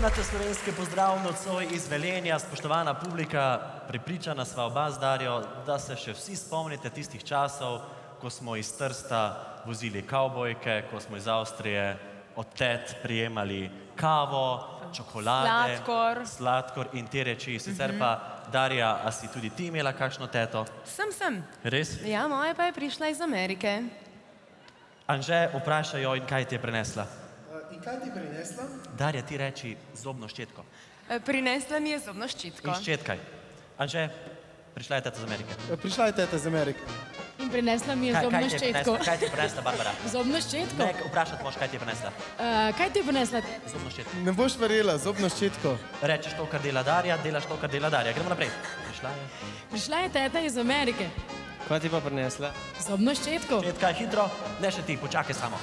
Spremljate slovenske pozdrav nocoj iz Velenja, spoštovana publika, prepričana sva oba z Darjo, da se še vsi spomnite tistih časov, ko smo iz Trsta vozili kavbojke, ko smo iz Avstrije od tet prijemali kavo, čokolade, sladkor in te reči. Sicer pa, Darja, a si tudi ti imela kakšno teto? Sem. Res? Ja, moja pa je prišla iz Amerike. Anže, vprašaj jo, in kaj ti je prinesla? In kaj ti je prinesla? Darja, ti reči zobno ščetko. Prinesla mi je zobno ščitko. In ščetkaj. Anže, prišla je teta z Amerike. Prišla je teta z Amerike. In prinesla mi je zobno ščetko. Kaj ti je prinesla, Barbara? Zobno ščetko? Ne, vprašati moš, kaj ti je prinesla. Kaj ti je prinesla? Zobno ščetko. Ne boš verjela, zobno ščetko. Rečeš to, kar dela Darja, delaš to, kar dela Darja. Gremo naprej. Prišla je teta iz Amerike. Kaj ti pa prinesla? Zobno ščetko. Ščetka, hitro. Ne še ti, počakaj samo.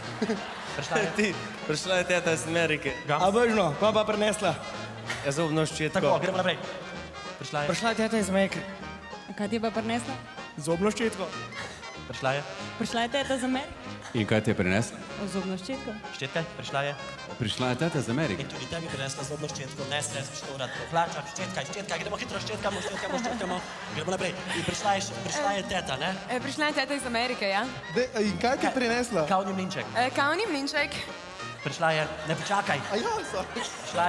Prišla je teta iz Amerike. A božno, kaj pa prinesla? Ja, zobno ščetko. Tako, gremo naprej. Prišla je teta iz Amerike. Kaj ti je pa prinesla? Zobno ščetko. Prišla je. Prišla je teta iz Amerike. In kaj ti je prinesla? Zobno ščetko. Ščetka, prišla je. Prišla je teta iz Amerike. In tudi tebi prinesla zobno ščetko, ne se što rad poplača. Ščetka, gremo hitro, ščetkamo. Gremo naprej. In prišla je teta, ne? Prišla je teta iz Amerike, ja. In kaj ti je prinesla? Kavni mlinček. Kavni mlinček. Prišla je, ne počakaj. A ja, sorry.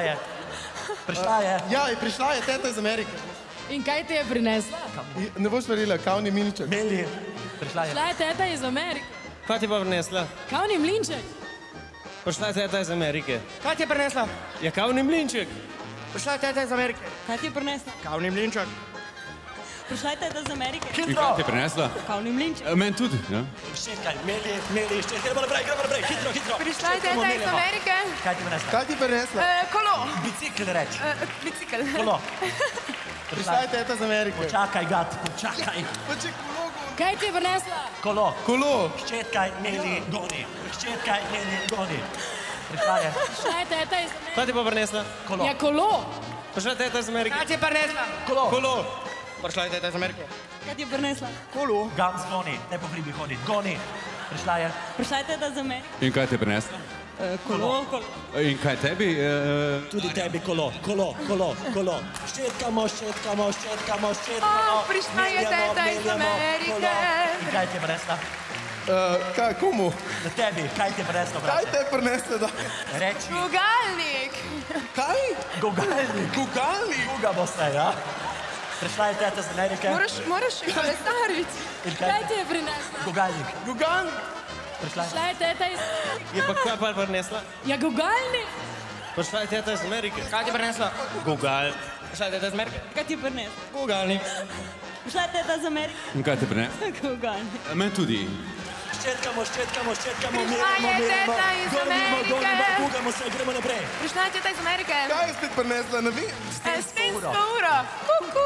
Prišla je. Ja, in prišla je teta iz Amerike. In kaj ti je prinesla? Ne boš verjela, kavni mlinček. Meli. Prišla je. Prišla je teta iz Amerike. Kaj ti pa prinesla? Kavni mlinček. Prišla je teta iz Amerike. Kaj ti je prinesla? Ja, kavni mlinček. Prišla je teta iz Amerike. Kaj ti je prinesla? Kavni mlinček. Prišla je teta iz Amerike. In kaj ti je prinesla? Kavni mlinček. Meni tudi, ja. Ščetkaj, meli, ščetkaj, gremo naprej, hitro. Prišla je teta iz Amerike. Kaj ti prinesla? Kaj ti je prinesla? Kolo. Bicikl reč. Bicikl. Kolo. Prišla je teta iz Amerike. Počakaj, gad, počakaj. Kaj ti je prinesla? Kolo. Kolo. Ščetkaj, meli, goni. Prišla je. Prišla je teta iz Amerike. Kaj ti pa prinesla? Kolo. Ja, kolo. Prišla je teta iz Amerike. Kaj ti je prinesla? Kolo. Prišla je teta iz Amerike. Kaj ti je prinesla? Kolo. Gams goni, ne po hribi hodi, goni. Prišla je. Prišla je teta iz Amerike. In kaj ti je prinesla? Kolo. In kaj tebi? Tudi tebi kolo. Ščetkamo. Prišla je teta iz Amerike. In kaj ti je prinesla? Kaj, komu? Na tebi, kaj ti je prinesla, Kaj brate? te je prinesla, da? Reči. Gugalnik. Kaj? Gugalnik. Guga boste, ja? Prišla je teta iz Amerike. Moraš kolesariti. In Kaj ti je prinesla? Gugalnik. Gugalnik. Prišla je teta iz... Je pa kaj pa prinesla? Ja, gugalnik. Prišla je teta iz Amerike. Kaj ti je prinesla? Gugal. Prišla je teta iz Amerike. Kaj ti je prinesla? Gugalnik. Prišla je teta iz Amerike. In kaj ti je prinesla? Gugalnik. Meni tudi. Ščetkamo. Prišla je teta iz Amerike. Gugamo se, gremo naprej. Prišla je teta iz Amerike. Kaj je spet prinesla, ne vem? Stensko uro. Kuku.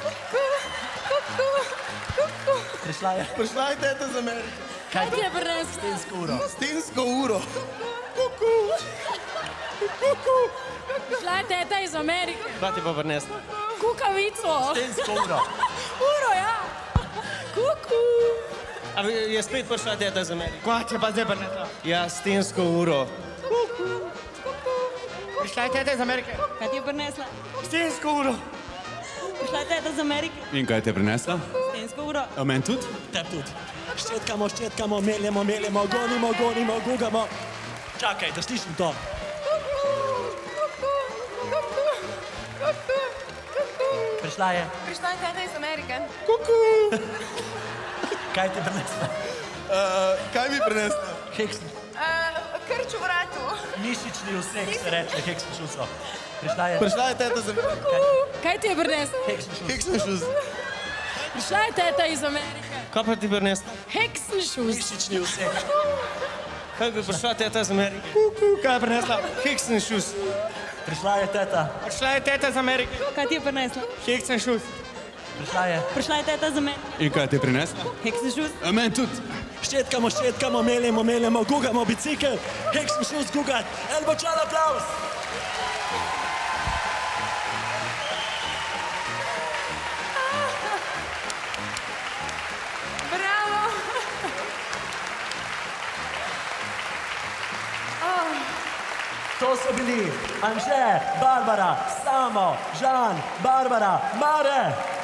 Prišla je teta iz Amerike. Kaj ti je prinesla? stensko uro. Stensko uro. Prišla je teta iz Amerike. Kaj ti pa prinesla? Kukavico. Stensko uro. Uro, ja. Kuku. A je spet prišla teta iz Amerike. Kaj ti pa zdaj prinesla? Ja, stensko uro. Prišla je teta iz Amerike. Kaj ti je prinesla? Stensko uro. Prišla je teta iz Amerike. In kaj ti je prinesla? Stensko uro. Meni tudi? Tebi tudi. Ščetkamo, meljemo, gonimo, gugamo. Čakaj, da slišim to. Prišla je. Prišla je teta iz Amerike. Kaj ti je prinesla? Kaj mi prinesla? Heksen. Krč v vratu. Mišični vsek se reče, heksen šuso. Prišla je. Prišla je teta iz Amerike. Kaj ti je prinesla? Heksenšus. Prišla je teta iz Amerike. Kaj pa ti prinesla? Heksenšus. Mišični vsek. Kaj bi prišla teta iz Amerike? Kaj je prinesla? Heksenšus. Prišla je teta. Prišla je teta iz Amerike. Kaj ti je prinesla? Heksenšus. Prišla je. Prišla je teta iz Amerike. In kaj ti je prinesla? Heksenšus. Meni tudi. Ščetkamo, meljemo, gugamo, bicikl. Heksen šus, gugat. Elbo čal, aplauz. Bravo. To so bili Anže, Barbara, Samo, Žan, Barbara, Mare.